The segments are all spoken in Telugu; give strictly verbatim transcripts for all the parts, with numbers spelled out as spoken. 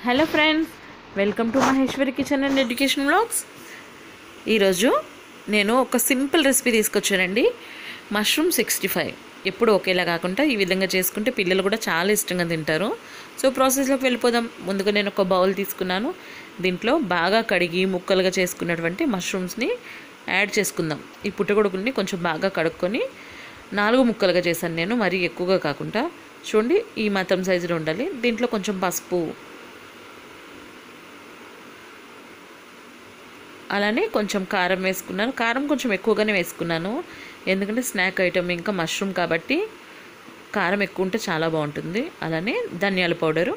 Hello friends, welcome to Maheshwari kitchen and education vlogs. ఈరోజు నేను ఒక సింపుల్ రెసిపీ తీసుకొచ్చానండి. మష్రూమ్ సిక్స్టీ ఫైవ్ ఎప్పుడు ఒకేలా కాకుండా ఈ విధంగా చేసుకుంటే పిల్లలు కూడా చాలా ఇష్టంగా తింటారు. సో ప్రాసెస్లోకి వెళ్ళిపోదాం. ముందుగా నేను ఒక బౌల్ తీసుకున్నాను. దీంట్లో బాగా కడిగి ముక్కలుగా చేసుకున్నటువంటి మష్రూమ్స్ని యాడ్ చేసుకుందాం. ఈ పుట్టగొడుగుల్ని కొంచెం బాగా కడుక్కొని నాలుగు ముక్కలుగా చేశాను నేను, మరీ ఎక్కువగా కాకుండా. చూడండి, ఈ మాత్రం సైజులో ఉండాలి. దీంట్లో కొంచెం పసుపు, అలానే కొంచెం కారం వేసుకున్నాను. కారం కొంచెం ఎక్కువగానే వేసుకున్నాను, ఎందుకంటే స్నాక్ ఐటమ్ ఇంకా మష్రూమ్ కాబట్టి కారం ఎక్కువ ఉంటే చాలా బాగుంటుంది. అలానే ధనియాల పౌడరు,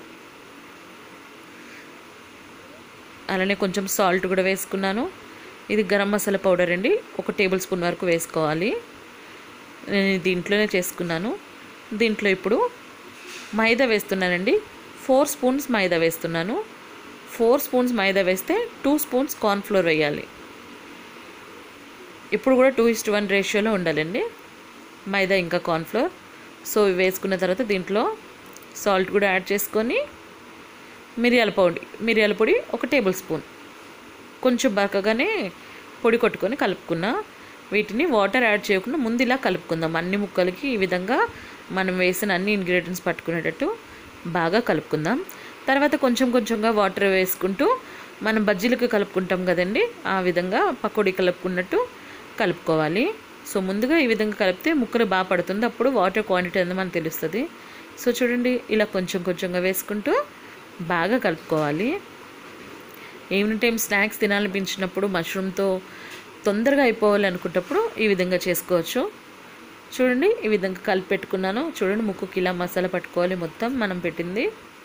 అలానే కొంచెం సాల్ట్ కూడా వేసుకున్నాను. ఇది గరం మసాలా పౌడర్ అండి, ఒక టేబుల్ స్పూన్ వరకు వేసుకోవాలి. నేను దీంట్లోనే చేసుకున్నాను. దీంట్లో ఇప్పుడు మైదా వేస్తున్నానండి. ఫోర్ స్పూన్స్ మైదా వేస్తున్నాను. ఫోర్ స్పూన్స్ మైదా వేస్తే టూ స్పూన్స్ కార్న్ఫ్లోర్ వేయాలి. ఇప్పుడు కూడా టూ ఇస్ట్ వన్ రేషియోలో ఉండాలండి మైదా ఇంకా కార్న్ఫ్లోర్. సో ఇవి వేసుకున్న తర్వాత దీంట్లో సాల్ట్ కూడా యాడ్ చేసుకొని మిరియాల పొడి మిరియాల పొడి ఒక టేబుల్ స్పూన్ కొంచెం బాగానే పొడి కొట్టుకొని కలుపుకున్నా. వీటిని వాటర్ యాడ్ చేయకుండా ముందు ఇలా కలుపుకుందాం. అన్ని ముక్కలకి ఈ విధంగా మనం వేసిన అన్ని ఇంగ్రీడియంట్స్ పట్టుకునేటట్టు బాగా కలుపుకుందాం. తర్వాత కొంచెం కొంచెంగా వాటర్ వేసుకుంటూ మనం బజ్జీలకు కలుపుకుంటాం కదండి, ఆ విధంగా పకోడీ కలుపుకున్నట్టు కలుపుకోవాలి. సో ముందుగా ఈ విధంగా కలిపితే ముక్కలు బాగా పడుతుంది. అప్పుడు వాటర్ క్వాంటిటీ అనేది మనకు తెలుస్తుంది. సో చూడండి, ఇలా కొంచెం కొంచెంగా వేసుకుంటూ బాగా కలుపుకోవాలి. ఈవినింగ్ టైం స్నాక్స్ తినాలనిపించినప్పుడు మష్రూమ్తో తొందరగా అయిపోవాలి అనుకున్నప్పుడు ఈ విధంగా చేసుకోవచ్చు. చూడండి, ఈ విధంగా కలిపి పెట్టుకున్నాను. చూడండి, ముక్కుకి ఇలా మసాలా పట్టుకోవాలి మొత్తం మనం పెట్టింది.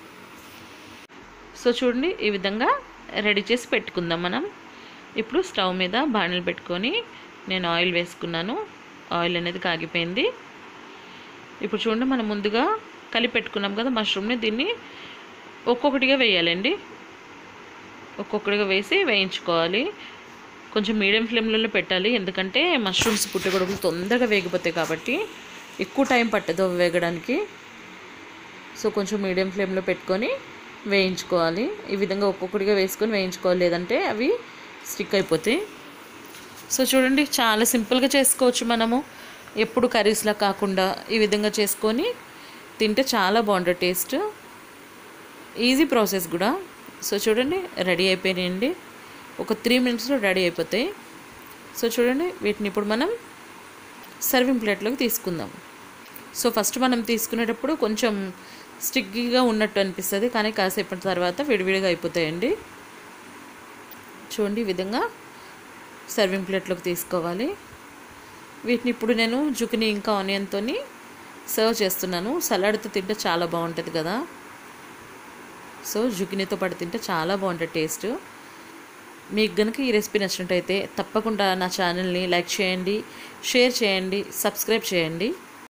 సో చూడండి, ఈ విధంగా రెడీ చేసి పెట్టుకుందాం మనం. ఇప్పుడు స్టవ్ మీద బాణలు పెట్టుకొని నేను ఆయిల్ వేసుకున్నాను. ఆయిల్ అనేది కాగిపోయింది. ఇప్పుడు చూడండి, మనం ముందుగా కలిపి పెట్టుకున్నాం కదా మష్రూమ్ని, దీన్ని ఒక్కొక్కటిగా వేయాలండి. ఒక్కొక్కటిగా వేసి వేయించుకోవాలి. కొంచెం మీడియం ఫ్లేమ్లలో పెట్టాలి, ఎందుకంటే మష్రూమ్స్ పుట్టగొడుగులు తొందరగా వేగిపోతాయి కాబట్టి ఎక్కువ టైం పట్టదు వేగడానికి. సో కొంచెం మీడియం ఫ్లేమ్లో పెట్టుకొని వేయించుకోవాలి. ఈ విధంగా ఒక్కొక్కటిగా వేసుకొని వేయించుకోవాలి, లేదంటే అవి స్టిక్ అయిపోతాయి. సో చూడండి, చాలా సింపుల్గా చేసుకోవచ్చు మనము. ఎప్పుడు కర్రీస్లా కాకుండా ఈ విధంగా చేసుకొని తింటే చాలా బాగుంటుంది టేస్ట్. ఈజీ ప్రాసెస్ కూడా. సో చూడండి, రెడీ అయిపోయినాయండి. ఒక త్రీ మినిట్స్లో రెడీ అయిపోతాయి. సో చూడండి, వీటిని ఇప్పుడు మనం సర్వింగ్ ప్లేట్లోకి తీసుకుందాం. సో ఫస్ట్ మనం తీసుకునేటప్పుడు కొంచెం స్టిక్కీగా ఉన్నట్టు అనిపిస్తుంది, కానీ కాసేపటి తర్వాత విడివిడిగా అయిపోతాయండి. చూడండి, ఈ విధంగా సర్వింగ్ ప్లేట్లోకి తీసుకోవాలి. వీటిని ఇప్పుడు నేను జుకినీ ఇంకా ఆనియన్తో సర్వ్ చేస్తున్నాను. సలాడ్తో తింటే చాలా బాగుంటుంది కదా. సో జుకినీతో పాటు తింటే చాలా బాగుంటుంది టేస్ట్. మీకు కనుక ఈ రెసిపీ నచ్చినట్టయితే తప్పకుండా నా ఛానల్ని లైక్ చేయండి, షేర్ చేయండి, సబ్స్క్రైబ్ చేయండి.